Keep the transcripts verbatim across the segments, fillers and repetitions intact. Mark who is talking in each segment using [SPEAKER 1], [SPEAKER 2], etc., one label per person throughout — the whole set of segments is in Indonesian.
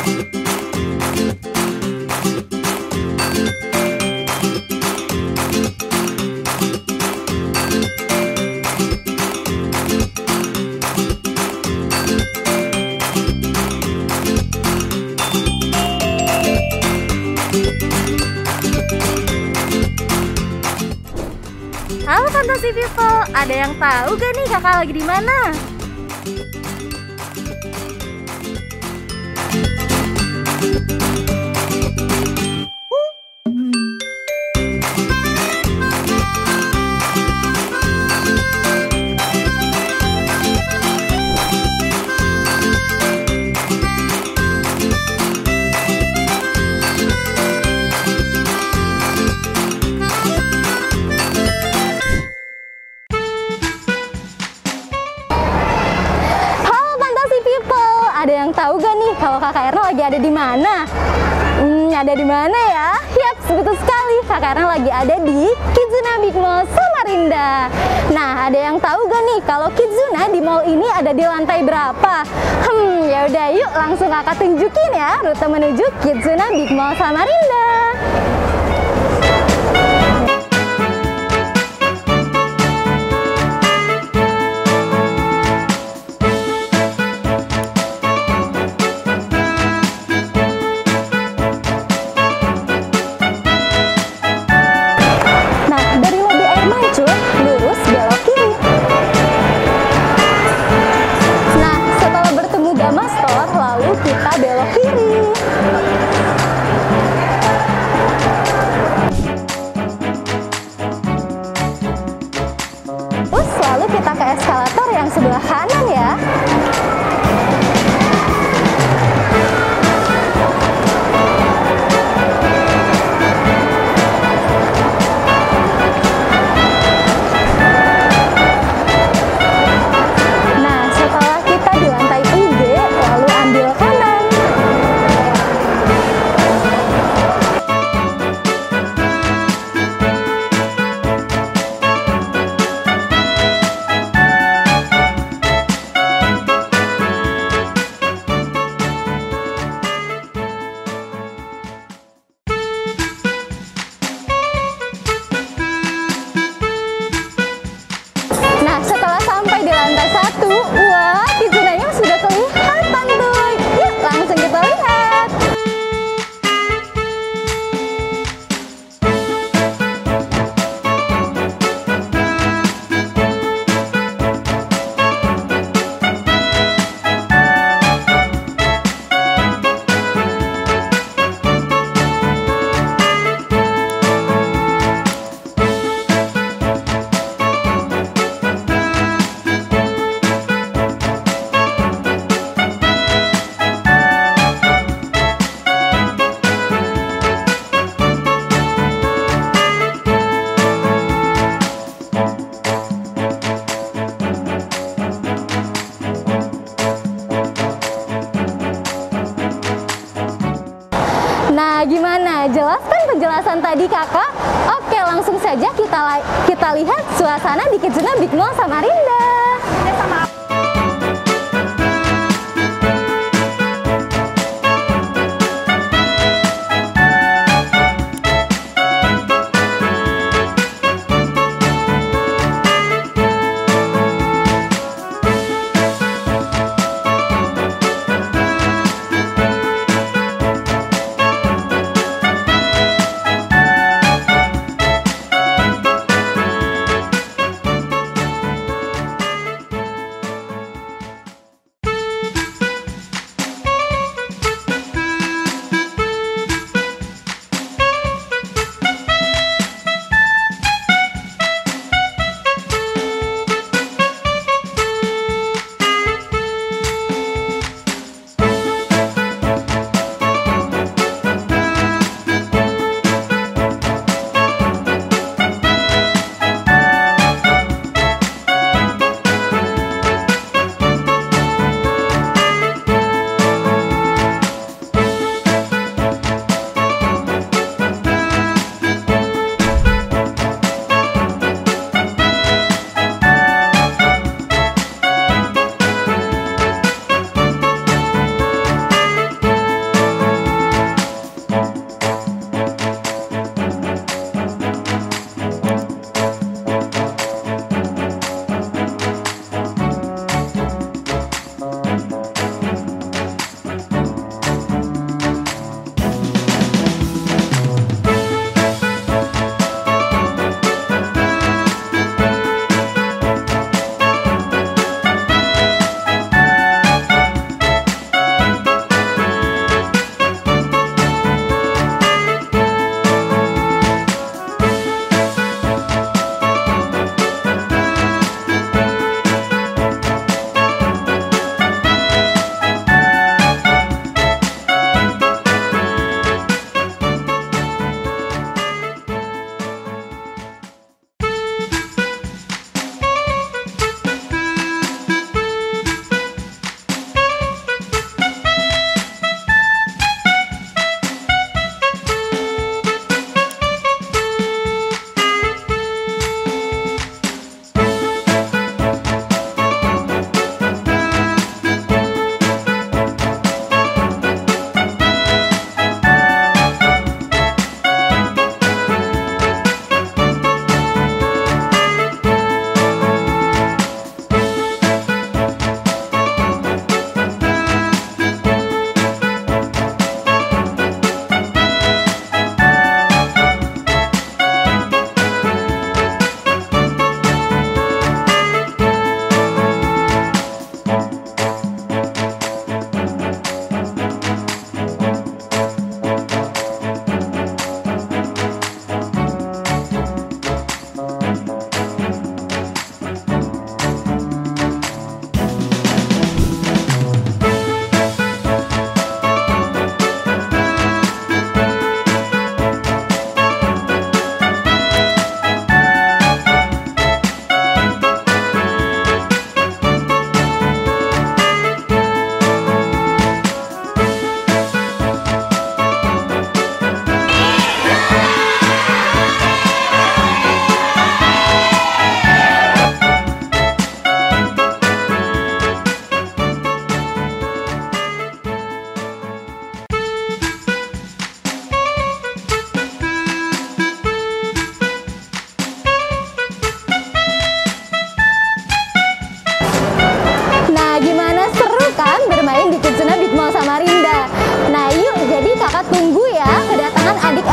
[SPEAKER 1] Halo Fantasy People, ada yang tahu gak nih kakak lagi di mana? Ada yang tahu gak nih kalau Kakak Erna lagi ada di mana? Hmm, ada di mana ya? Yap, betul sekali. Kakak Erna lagi ada di Kidzuna Big Mall Samarinda. Nah, ada yang tahu gak nih kalau Kidzuna di mall ini ada di lantai berapa? Hmm, ya udah yuk langsung Kakak tunjukin ya rute menuju Kidzuna Big Mall Samarinda. Kita belok kiri. Terus lalu kita ke eskalator yang sebelah kanan ya. Nah, gimana? Jelas kan penjelasan tadi kakak? Oke, langsung saja kita kita lihat suasana di Kidzuna Big Mall Samarinda.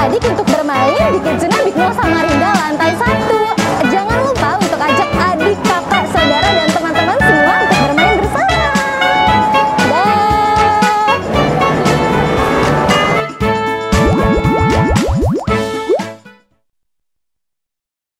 [SPEAKER 1] adik-adik untuk bermain di Kids